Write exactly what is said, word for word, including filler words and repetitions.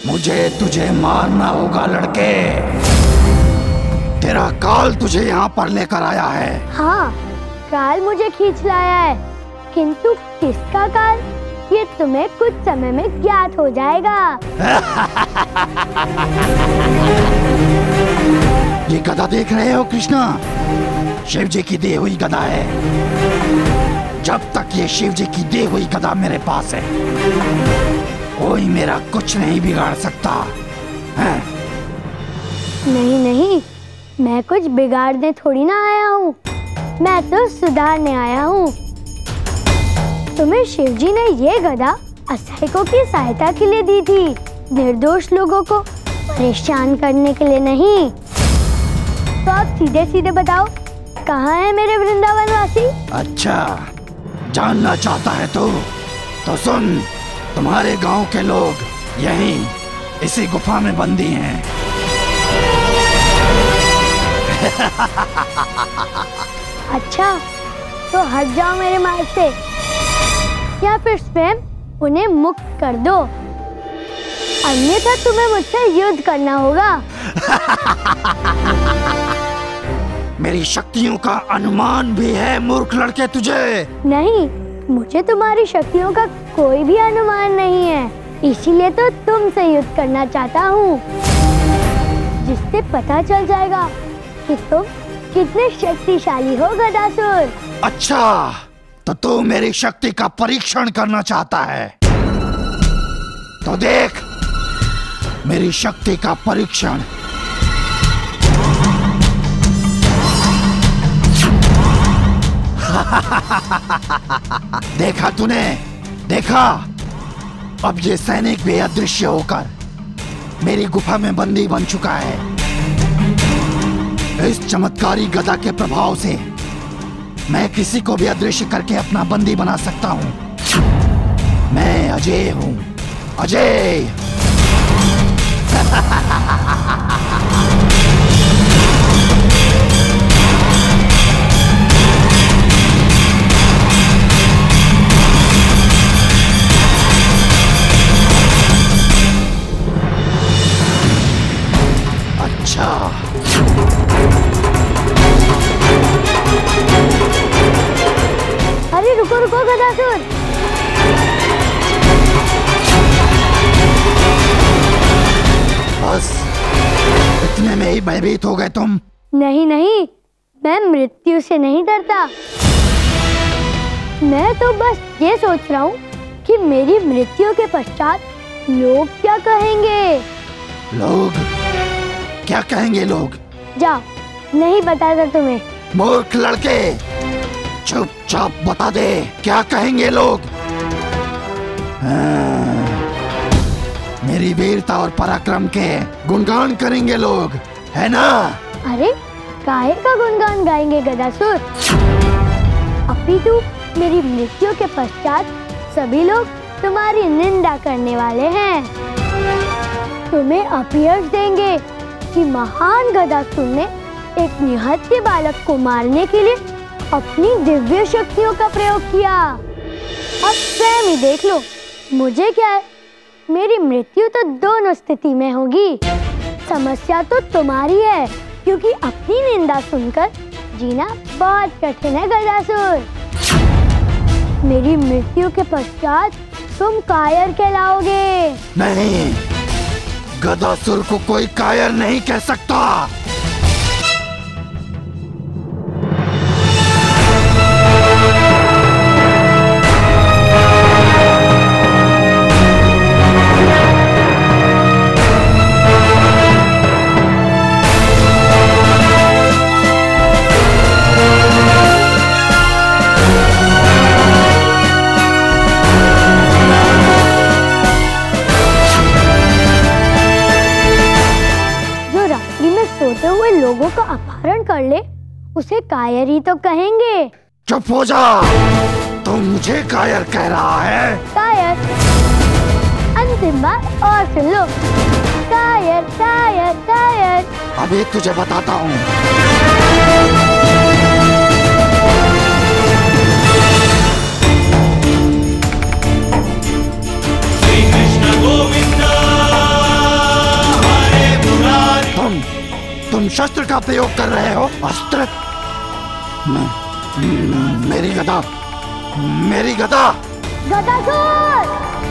मुझे तुझे मारना होगा लड़के। तेरा काल तुझे यहाँ पर लेकर आया है। हाँ, काल मुझे खींच लाया है, किंतु किसका काल ये तुम्हें कुछ समय में ज्ञात हो जाएगा। ये गदा देख रहे हो कृष्णा, शिव जी की दी हुई गदा है। जब तक ये शिव जी की दी हुई गदा मेरे पास है, कोई मेरा कुछ नहीं बिगाड़ सकता है। नहीं नहीं, मैं कुछ बिगाड़ने थोड़ी ना आया हूँ, मैं तो सुधारने आया हूँ। तुम्हें शिवजी ने ये गदा असहायों की सहायता के लिए दी थी, निर्दोष लोगों को परेशान करने के लिए नहीं। तो आप सीधे सीधे बताओ, कहाँ है मेरे वृंदावनवासी? अच्छा, जानना चाहता है तो तो सुन, तुम्हारे गांव के लोग यहीं इसी गुफा में बंदी हैं। अच्छा, तो हट जाओ मेरे मार्ग से, या फिर स्वयं उन्हें मुक्त कर दो, अन्यथा तुम्हें मुझसे युद्ध करना होगा। मेरी शक्तियों का अनुमान भी है मूर्ख लड़के तुझे। नहीं, मुझे तुम्हारी शक्तियों का कोई भी अनुमान नहीं है, इसीलिए तो तुमसे युद्ध करना चाहता हूँ, जिससे पता चल जाएगा कि तुम कितने शक्तिशाली हो गदासुर। अच्छा, तो तू मेरी शक्ति का परीक्षण करना चाहता है, तो देख मेरी शक्ति का परीक्षण। देखा तूने, देखा? अब ये सैनिक भी अदृश्य होकर मेरी गुफा में बंदी बन चुका है। इस चमत्कारी गदा के प्रभाव से मैं किसी को भी अदृश्य करके अपना बंदी बना सकता हूँ। मैं अजय हूँ, अजय। अच्छा, अरे रुको रुको गदासुर, बस इतने में ही भयभीत हो गए तुम? नहीं नहीं, मैं मृत्यु से नहीं डरता। मैं तो बस ये सोच रहा हूँ कि मेरी मृत्यु के पश्चात लोग क्या कहेंगे। लोग क्या कहेंगे? लोग जाओ, नहीं बताता तुम्हें। मूर्ख लड़के, चुपचाप बता दे, क्या कहेंगे लोग? हाँ, मेरी वीरता और पराक्रम के गुणगान करेंगे लोग, है ना? अरे काहे का गुणगान गाएंगे गदासुर? अपितु मेरी मृत्यु के पश्चात सभी लोग तुम्हारी निंदा करने वाले हैं। तुम्हें अपयश देंगे कि महान गदासुर ने एक निहत्थे बालक को मारने के लिए अपनी दिव्य शक्तियों का प्रयोग किया। अब स्वयं ही देख लो, मुझे क्या है, मेरी मृत्यु तो दोनों स्थिति में होगी। समस्या तो तुम्हारी है, क्योंकि अपनी निंदा सुनकर जीना बहुत कठिन है गदासुर। मेरी मृत्यु के पश्चात तुम कायर कहलाओगे। नहीं, गदासुर को कोई कायर नहीं कह सकता। लोगों का अपहरण कर ले, उसे कायर ही तो कहेंगे। चुप हो जा, तू मुझे कायर कह रहा है? कायर, अंतिम बार और सुन लो, कायर कायर कायर। अभी तुझे बताता हूँ। श्री कृष्ण गोविंदा तुम शस्त्र का प्रयोग कर रहे हो? अस्त्र? म- मेरी गदा, मेरी गदा। गदासुर!